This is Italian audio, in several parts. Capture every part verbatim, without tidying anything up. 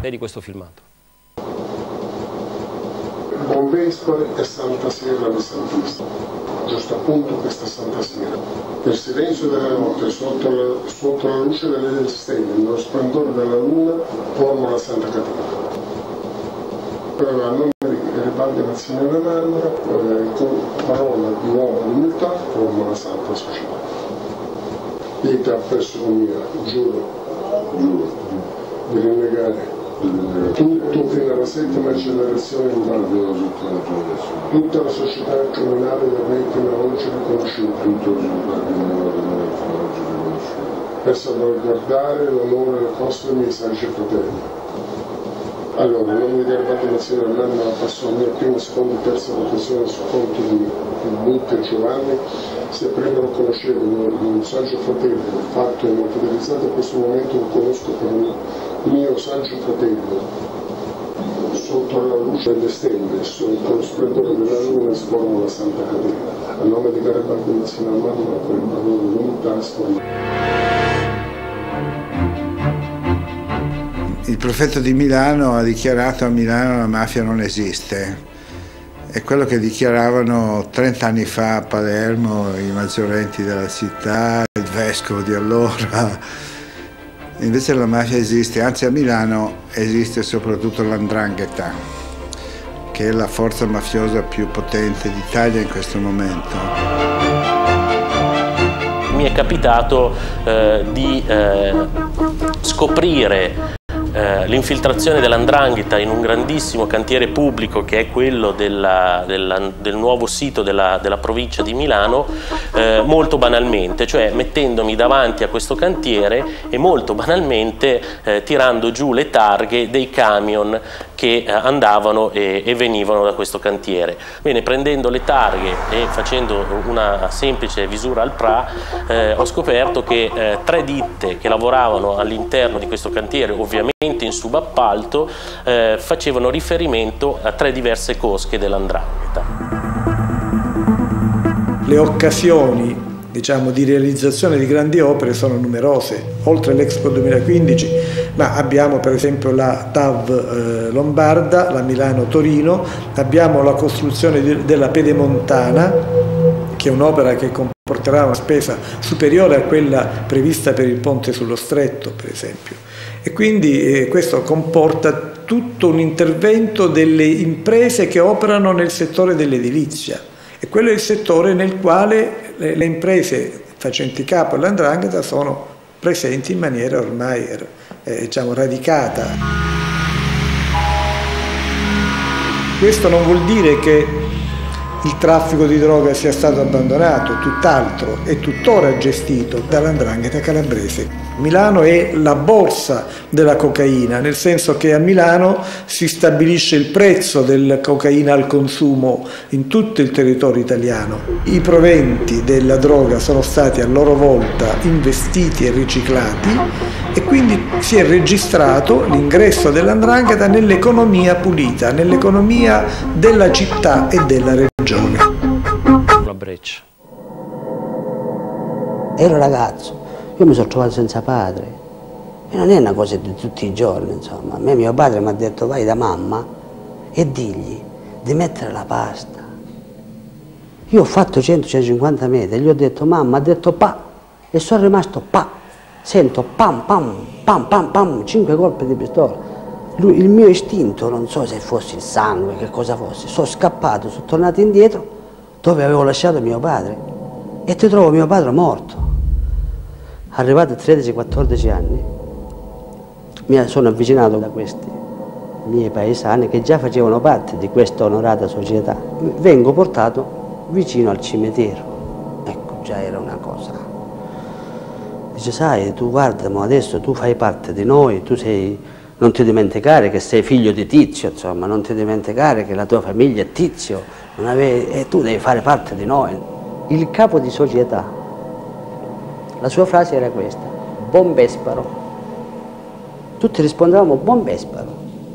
Vedi questo filmato. Buonvespere e Santa Sera di Sant'Ista, giusto appunto questa Santa Sera. Nel silenzio della notte, sotto la, sotto la luce delle stelle, nello splendore della luna, formo la Santa Caterina. A nome di Garibaldi Nazionale Marmora, eh, con parola di uomo di umiltà, formo la Santa Società. Dite appresso mia, giuro, giuro, di rinnegare tutto fino alla settima generazione umana, tutta la società criminale del regno oggi riconosciuta, per salvaguardare l'onore e le cose dei miei saggi fratelli. Allora, il nome di Garibaldi Nazionale Marmora passò la mia prima, seconda e terza votazione sul conto di Luca e Giovanni. Se prima lo conoscevo, un saggio fratello, il fatto e non fidelizzato a questo momento lo conosco per un mio saggio fratello. Sotto la luce delle stelle, sotto lo splendore della luna, sformo la Santa Caterina. A nome di Garibaldi Nazionale Marmora, per il valore dell'unità, sformo. Il prefetto di Milano ha dichiarato a Milano la mafia non esiste. È quello che dichiaravano trent'anni fa a Palermo i maggiorenti della città, il vescovo di allora. Invece la mafia esiste, anzi a Milano esiste soprattutto l'Ndrangheta, che è la forza mafiosa più potente d'Italia in questo momento. Mi è capitato eh, di eh, scoprire Eh, l'infiltrazione dell'Ndrangheta in un grandissimo cantiere pubblico che è quello della, della, del nuovo sito della, della provincia di Milano, eh, molto banalmente, cioè mettendomi davanti a questo cantiere e molto banalmente eh, tirando giù le targhe dei camion che eh, andavano e, e venivano da questo cantiere. Bene, prendendo le targhe e facendo una semplice visura al P R A, eh, ho scoperto che eh, tre ditte che lavoravano all'interno di questo cantiere, ovviamente in subappalto, eh, facevano riferimento a tre diverse cosche dell'Ndrangheta. Le occasioni, diciamo, di realizzazione di grandi opere sono numerose. Oltre all'Expo duemilaquindici, ma abbiamo per esempio la T A V eh, Lombarda, la Milano-Torino, abbiamo la costruzione di, della Pedemontana, che è un'opera che comporterà una spesa superiore a quella prevista per il ponte sullo Stretto, per esempio. E quindi eh, questo comporta tutto un intervento delle imprese che operano nel settore dell'edilizia, e quello è il settore nel quale le, le imprese facenti capo all'Ndrangheta sono presenti in maniera ormai eh, diciamo, radicata. Questo non vuol dire che il traffico di droga sia stato abbandonato, tutt'altro, è tuttora gestito dall'Ndrangheta calabrese. Milano è la borsa della cocaina, nel senso che a Milano si stabilisce il prezzo della cocaina al consumo in tutto il territorio italiano. I proventi della droga sono stati a loro volta investiti e riciclati, e quindi si è registrato l'ingresso dell'Ndrangheta nell'economia pulita, nell'economia della città e della regione. La Breccia. Ero ragazzo, io mi sono trovato senza padre, e non è una cosa di tutti i giorni, insomma. A me mio padre mi ha detto: vai da mamma e digli di mettere la pasta. Io ho fatto cento centocinquanta metri e gli ho detto: mamma, ha detto pa, e sono rimasto pa. Sento pam pam pam pam pam, cinque colpi di pistola. Lui, il mio istinto, non so se fosse il sangue, che cosa fosse, sono scappato, sono tornato indietro dove avevo lasciato mio padre, e ti trovo mio padre morto. Arrivato a tredici quattordici anni, mi sono avvicinato da questi miei paesani che già facevano parte di questa onorata società. Vengo portato vicino al cimitero. Ecco, già era una cosa. Dice: sai, tu guarda, ma adesso tu fai parte di noi, tu sei, non ti dimenticare che sei figlio di Tizio, insomma, non ti dimenticare che la tua famiglia è Tizio, non avevi, e tu devi fare parte di noi. Il capo di società, la sua frase era questa: buon vespero. Tutti rispondevamo buon vespero.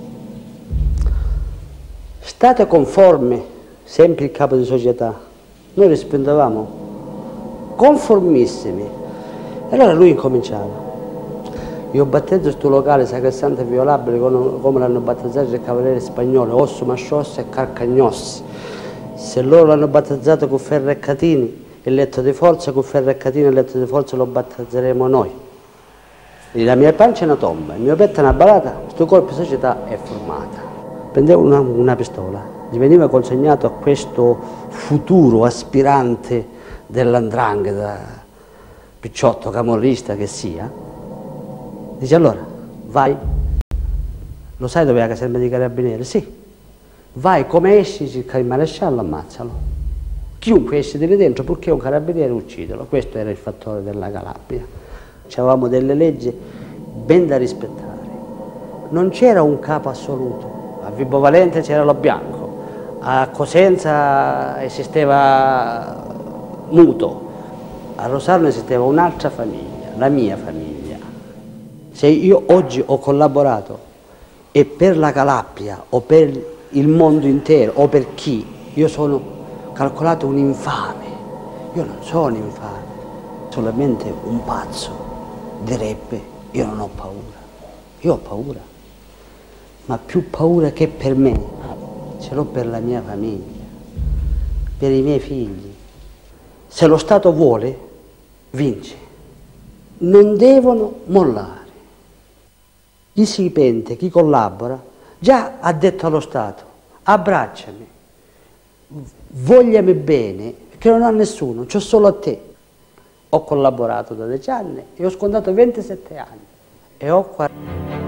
State conformi, sempre il capo di società. Noi rispondevamo conformissimi. E allora lui incominciava: Io battezzo questo locale sacrestante violabile come l'hanno battezzato il cavaliere spagnolo, Osso Masciosso e Carcagnossi. Se loro l'hanno battezzato con ferro e catini, il letto di forza, con ferro e catini il letto di forza lo battezzeremo noi. La mia pancia è una tomba, il mio petto è una balata, questo corpo di società è formata. Prendevo una, una pistola, gli veniva consegnato a questo futuro aspirante dell'andrangheta, picciotto camorrista che sia. Dice allora, vai, lo sai dove è la caserma di carabinieri? Sì, vai, come esci, cerca il maresciallo, ammazzalo. Chiunque esce di lì dentro, purché un carabiniere, uccidelo. Questo era il fattore della Calabria. Avevamo delle leggi ben da rispettare. Non c'era un capo assoluto. A Vibo Valente c'era lo bianco, a Cosenza esisteva Muto, a Rosarno esisteva un'altra famiglia, la mia famiglia. Se io oggi ho collaborato e per la Calabria o per il mondo intero o per chi, io sono calcolato un infame. Io non sono infame, solamente un pazzo direbbe io non ho paura. Io ho paura, ma più paura che per me, ce l'ho per la mia famiglia, per i miei figli. Se lo Stato vuole, vince. Non devono mollare. Chi si pente, chi collabora, già ha detto allo Stato, abbracciami, vogliami bene, perché non ho nessuno, c'ho solo a te. Ho collaborato da dieci anni e ho scontato ventisette anni e ho quaranta.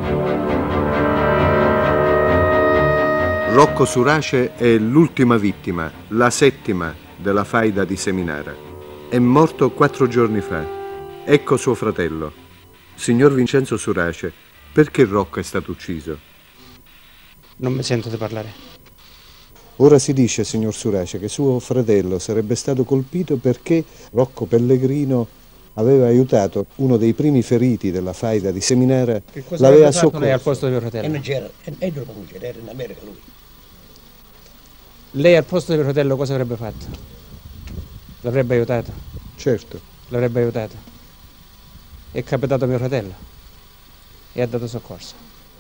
Rocco Surace è l'ultima vittima, la settima della faida di Seminara. È morto quattro giorni fa. Ecco suo fratello. Signor Vincenzo Surace, perché Rocco è stato ucciso? Non mi sento di parlare. Ora si dice, signor Surace, che suo fratello sarebbe stato colpito perché Rocco Pellegrino aveva aiutato uno dei primi feriti della faida di Seminara, l'aveva soccorso. Lei al posto di mio fratello? E non c'era, e non c'era, era in America lui. Lei al posto di mio fratello cosa avrebbe fatto? L'avrebbe aiutato? Certo. L'avrebbe aiutato. È capitato a mio fratello e ha dato soccorso.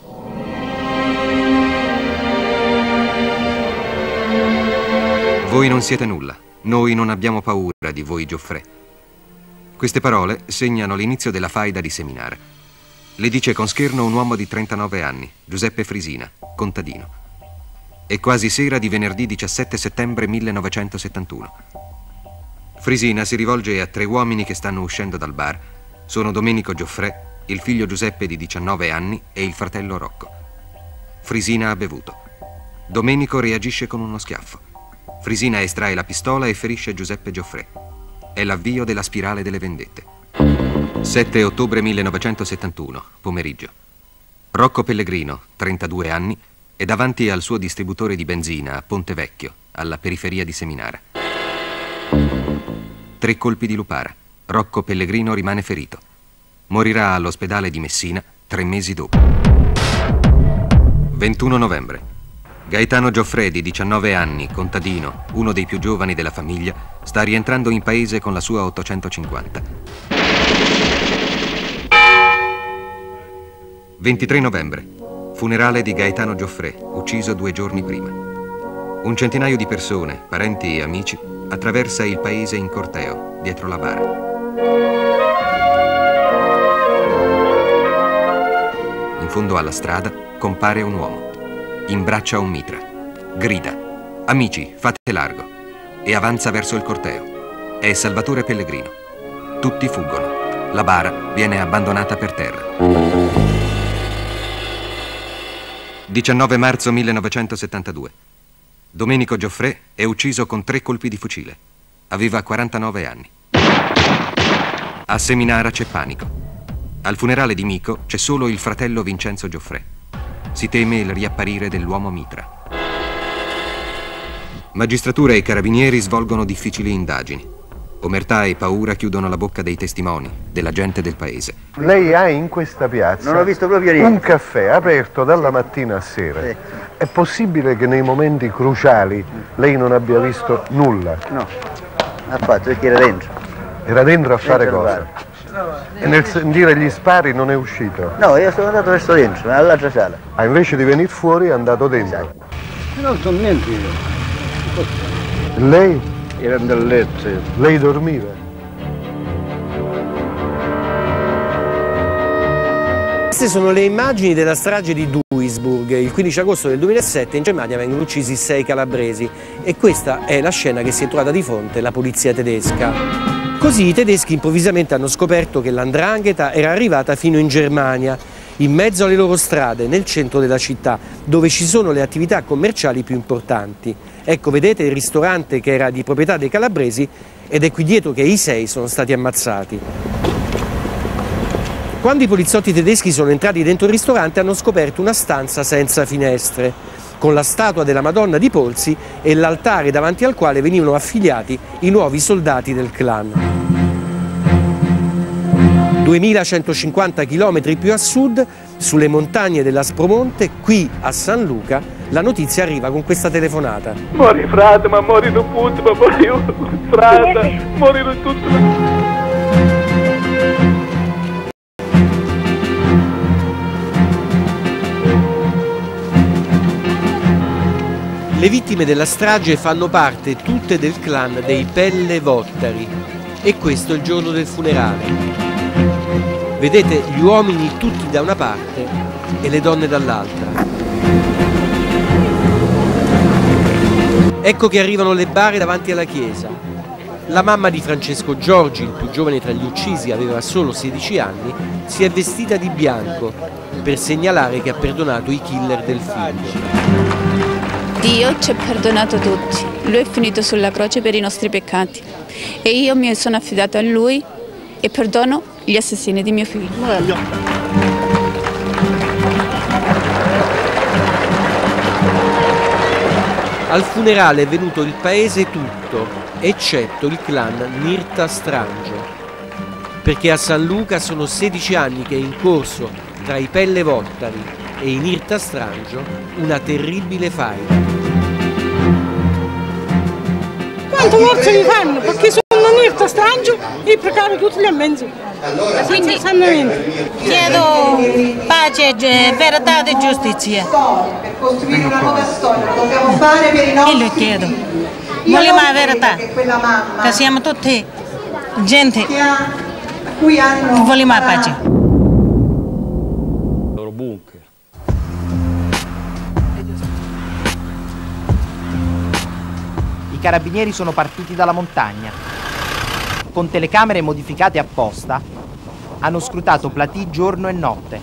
Voi non siete nulla, noi non abbiamo paura di voi, Gioffrè. Queste parole segnano l'inizio della faida di Seminara. Le dice con scherno un uomo di trentanove anni, Giuseppe Frisina, contadino. È quasi sera di venerdì diciassette settembre millenovecentosettantuno. Frisina si rivolge a tre uomini che stanno uscendo dal bar. Sono Domenico Gioffrè, il figlio Giuseppe di diciannove anni e il fratello Rocco. Frisina ha bevuto. Domenico reagisce con uno schiaffo. Frisina estrae la pistola e ferisce Giuseppe Gioffrè. È l'avvio della spirale delle vendette. sette ottobre millenovecentosettantuno, pomeriggio. Rocco Pellegrino, trentadue anni, è davanti al suo distributore di benzina a Ponte Vecchio, alla periferia di Seminara. Tre colpi di lupara. Rocco Pellegrino rimane ferito. Morirà all'ospedale di Messina tre mesi dopo. ventuno novembre. Gaetano Gioffrè, di diciannove anni, contadino, uno dei più giovani della famiglia, sta rientrando in paese con la sua ottocentocinquanta. ventitré novembre. Funerale di Gaetano Gioffrè, ucciso due giorni prima. Un centinaio di persone, parenti e amici, attraversa il paese in corteo, dietro la bara. In fondo alla strada compare un uomo. Imbraccia un mitra. Grida: "Amici, fate largo!" e avanza verso il corteo. È Salvatore Pellegrino. Tutti fuggono. La bara viene abbandonata per terra. diciannove marzo millenovecentosettantadue. Domenico Gioffrè è ucciso con tre colpi di fucile. Aveva quarantanove anni. A Seminara c'è panico. Al funerale di Mico c'è solo il fratello Vincenzo Gioffrè. Si teme il riapparire dell'uomo mitra. Magistratura e carabinieri svolgono difficili indagini. Omertà e paura chiudono la bocca dei testimoni, della gente del paese. Lei ha in questa piazza Non ho visto proprio niente. un caffè aperto dalla mattina a sera. Sì. È possibile che nei momenti cruciali lei non abbia visto nulla? No, ha fatto perché era dentro. Era dentro a fare Dentro al cosa? bar. E nel sentire gli spari non è uscito? No, io sono andato verso dentro, all'altra sala. Ah, invece di venire fuori è andato dentro? Esatto. Non so niente io. Lei? Era nel letto. Lei dormiva? Queste sono le immagini della strage di Duisburg. Il quindici agosto del duemilasette in Germania vengono uccisi sei calabresi e questa è la scena che si è trovata di fronte la polizia tedesca. Così i tedeschi improvvisamente hanno scoperto che l'Ndrangheta era arrivata fino in Germania, in mezzo alle loro strade, nel centro della città, dove ci sono le attività commerciali più importanti. Ecco, vedete il ristorante che era di proprietà dei calabresi ed è qui dietro che i sei sono stati ammazzati. Quando i poliziotti tedeschi sono entrati dentro il ristorante hanno scoperto una stanza senza finestre, con la statua della Madonna di polsi e l'altare davanti al quale venivano affiliati i nuovi soldati del clan. duemilacentocinquanta chilometri più a sud, sulle montagne dell'Aspromonte, qui a San Luca, la notizia arriva con questa telefonata. Mori frate, ma mori non punto, ma mori frate, mori tutto. Le vittime della strage fanno parte tutte del clan dei Pellevottari e questo è il giorno del funerale. Vedete gli uomini tutti da una parte e le donne dall'altra. Ecco che arrivano le bare davanti alla chiesa. La mamma di Francesco Giorgi, il più giovane tra gli uccisi, aveva solo sedici anni, si è vestita di bianco per segnalare che ha perdonato i killer del figlio. Dio ci ha perdonato tutti, Lui è finito sulla croce per i nostri peccati e io mi sono affidata a Lui e perdono gli assassini di mio figlio. Al funerale è venuto il paese tutto, eccetto il clan Nirta Strangio, perché a San Luca sono sedici anni che è in corso tra i Pellevottari e i Nirta Strangio una terribile faida. Quanto morte li fanno? Perché sono Nirta Strangio e precari tutti gli ammensi. Quindi chiedo pace, verità e giustizia. Per costruire una nuova storia, lo dobbiamo fare per i nostri. Io lo chiedo. Vogliamo la verità. Che siamo tutti gente che vogliamo la pace. Loro bunker. I carabinieri sono partiti dalla montagna. Con telecamere modificate apposta, hanno scrutato Platì giorno e notte.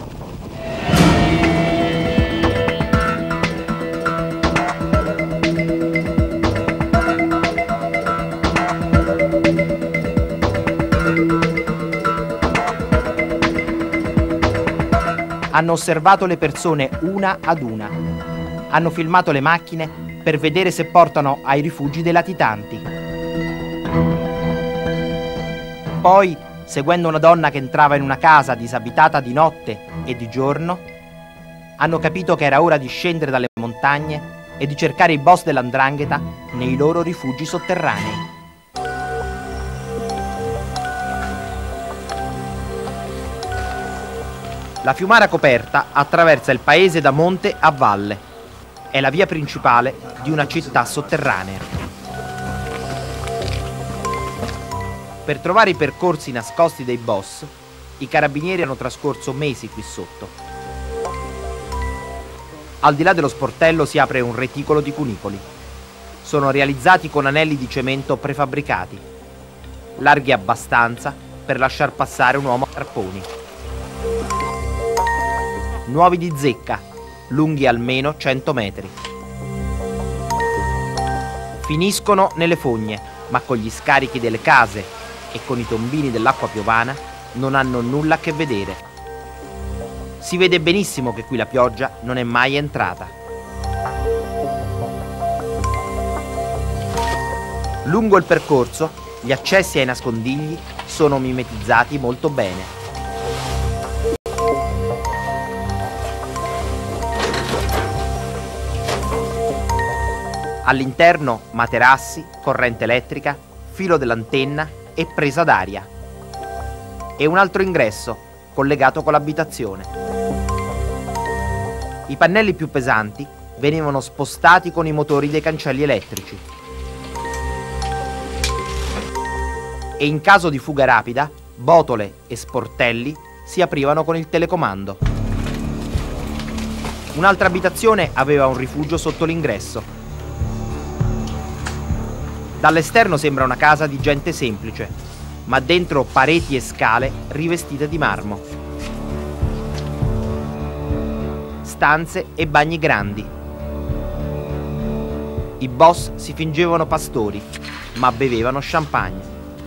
Hanno osservato le persone una ad una. Hanno filmato le macchine per vedere se portano ai rifugi dei latitanti. Poi, seguendo una donna che entrava in una casa disabitata di notte e di giorno, hanno capito che era ora di scendere dalle montagne e di cercare i boss dell'Ndrangheta nei loro rifugi sotterranei. La Fiumara Coperta attraversa il paese da monte a valle. È la via principale di una città sotterranea. Per trovare i percorsi nascosti dei boss, i carabinieri hanno trascorso mesi qui sotto. Al di là dello sportello si apre un reticolo di cunicoli. Sono realizzati con anelli di cemento prefabbricati, larghi abbastanza per lasciar passare un uomo a carponi. Nuovi di zecca, lunghi almeno cento metri. Finiscono nelle fogne, ma con gli scarichi delle case e con i tombini dell'acqua piovana non hanno nulla a che vedere. Si vede benissimo che qui la pioggia non è mai entrata. Lungo il percorso, gli accessi ai nascondigli sono mimetizzati molto bene. All'interno materassi, corrente elettrica, filo dell'antenna e presa d'aria. e un altro ingresso collegato con l'abitazione. I pannelli più pesanti venivano spostati con i motori dei cancelli elettrici. E in caso di fuga rapida, botole e sportelli si aprivano con il telecomando. Un'altra abitazione aveva un rifugio sotto l'ingresso. Dall'esterno sembra una casa di gente semplice, ma dentro pareti e scale rivestite di marmo. Stanze e bagni grandi. I boss si fingevano pastori, ma bevevano champagne.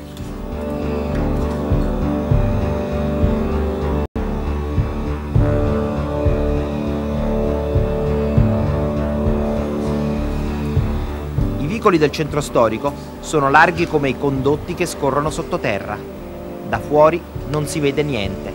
I vicoli del centro storico sono larghi come i condotti che scorrono sottoterra. Da fuori non si vede niente.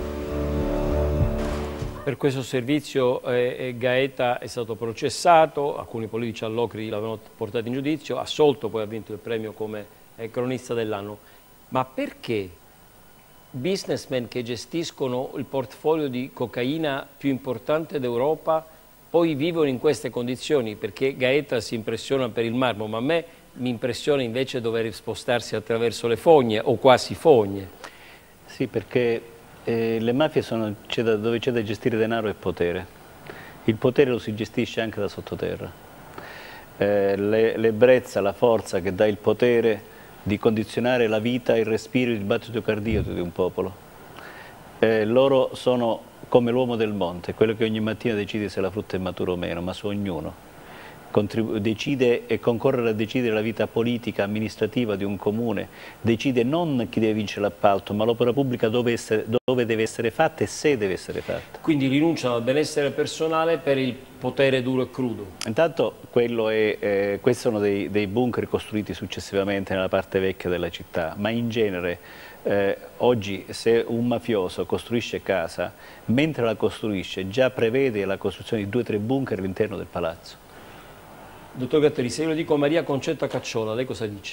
Per questo servizio eh, Gaeta è stato processato, alcuni politici all'Ocri l'avevano portato in giudizio, assolto, poi ha vinto il premio come eh, cronista dell'anno. Ma perché businessmen che gestiscono il portfolio di cocaina più importante d'Europa poi vivono in queste condizioni? Perché Gaeta si impressiona per il marmo, ma a me mi impressiona invece dover spostarsi attraverso le fogne o quasi fogne. Sì, perché eh, le mafie sono c'è da, dove c'è da gestire denaro e potere. Il potere lo si gestisce anche da sottoterra. Eh, l'ebbrezza, la forza che dà il potere di condizionare la vita, il respiro, il battito cardiaco di un popolo. Eh, loro sono come l'uomo del monte, quello che ogni mattina decide se la frutta è matura o meno, ma su ognuno. Contribu- decide e concorre a decidere la vita politica, amministrativa di un comune, decide non chi deve vincere l'appalto, ma l'opera pubblica dove, essere, dove deve essere fatta e se deve essere fatta. Quindi rinunciano al benessere personale per il potere duro e crudo? Intanto quello è, eh, questi sono dei, dei bunker costruiti successivamente nella parte vecchia della città, ma in genere eh, oggi se un mafioso costruisce casa, mentre la costruisce già prevede la costruzione di due o tre bunker all'interno del palazzo. Dottor Gatteri, se io lo dico Maria Concetta Cacciola, lei cosa dice?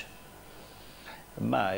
Ma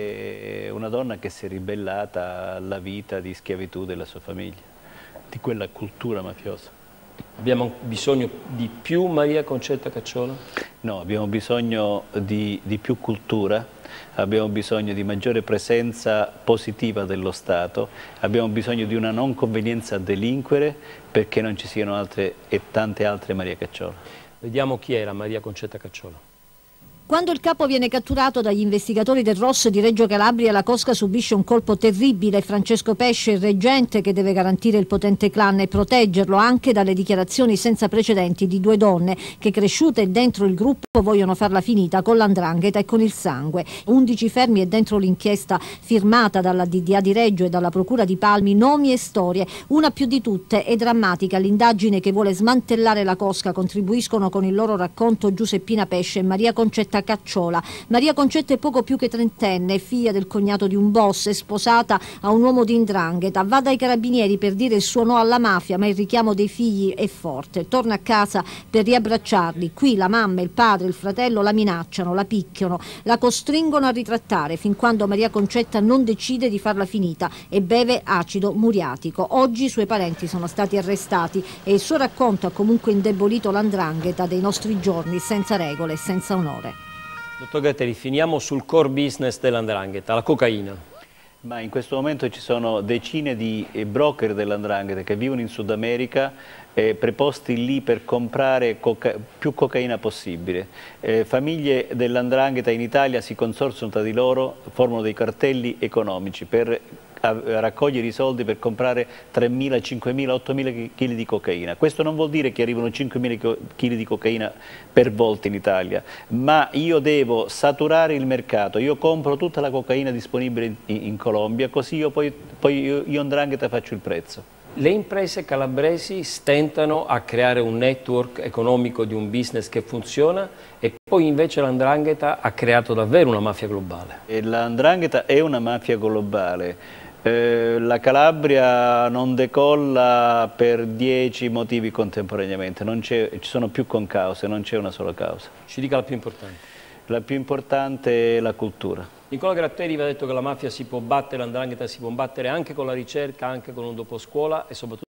è una donna che si è ribellata alla vita di schiavitù della sua famiglia, di quella cultura mafiosa. Abbiamo bisogno di più Maria Concetta Cacciola? No, abbiamo bisogno di, di più cultura, abbiamo bisogno di maggiore presenza positiva dello Stato, abbiamo bisogno di una non convenienza a delinquere perché non ci siano altre e tante altre Maria Cacciola. Vediamo chi era Maria Concetta Cacciola. Quando il capo viene catturato dagli investigatori del R O S di Reggio Calabria, la cosca subisce un colpo terribile. Francesco Pesce, il reggente che deve garantire il potente clan e proteggerlo anche dalle dichiarazioni senza precedenti di due donne che, cresciute dentro il gruppo, vogliono farla finita con l'andrangheta e con il sangue. undici fermi e dentro l'inchiesta firmata dalla D D A di Reggio e dalla Procura di Palmi, nomi e storie. Una più di tutte è drammatica. L'indagine che vuole smantellare la cosca. Contribuiscono con il loro racconto Giuseppina Pesce e Maria Concetta Cacciola. Maria Concetta è poco più che trentenne, è figlia del cognato di un boss, è sposata a un uomo di 'ndrangheta, va dai carabinieri per dire il suo no alla mafia, ma il richiamo dei figli è forte. Torna a casa per riabbracciarli. Qui la mamma, il padre, il fratello la minacciano, la picchiano, la costringono a ritrattare fin quando Maria Concetta non decide di farla finita e beve acido muriatico. Oggi i suoi parenti sono stati arrestati e il suo racconto ha comunque indebolito l'andrangheta dei nostri giorni, senza regole e senza onore. Dottor Gatteri, finiamo sul core business dell'andrangheta, la cocaina. Ma in questo momento ci sono decine di broker dell'andrangheta che vivono in Sud America eh, preposti lì per comprare coca più cocaina possibile. Eh, famiglie dell'andrangheta in Italia si consorziano tra di loro, formano dei cartelli economici per a raccogliere i soldi per comprare tremila, cinquemila, ottomila chili di cocaina. Questo non vuol dire che arrivano cinquemila chili di cocaina per volta in Italia, ma io devo saturare il mercato, io compro tutta la cocaina disponibile in, in Colombia, così io poi, poi io, io andrangheta faccio il prezzo. Le imprese calabresi stentano a creare un network economico di un business che funziona e poi invece l'andrangheta ha creato davvero una mafia globale. L'andrangheta è una mafia globale. Eh, la Calabria non decolla per dieci motivi contemporaneamente, non ci sono più concause, non c'è una sola causa. Ci dica la più importante. La più importante è la cultura. Nicola Gratteri vi ha detto che la mafia si può battere, l'andrangheta si può battere anche con la ricerca, anche con un doposcuola e soprattutto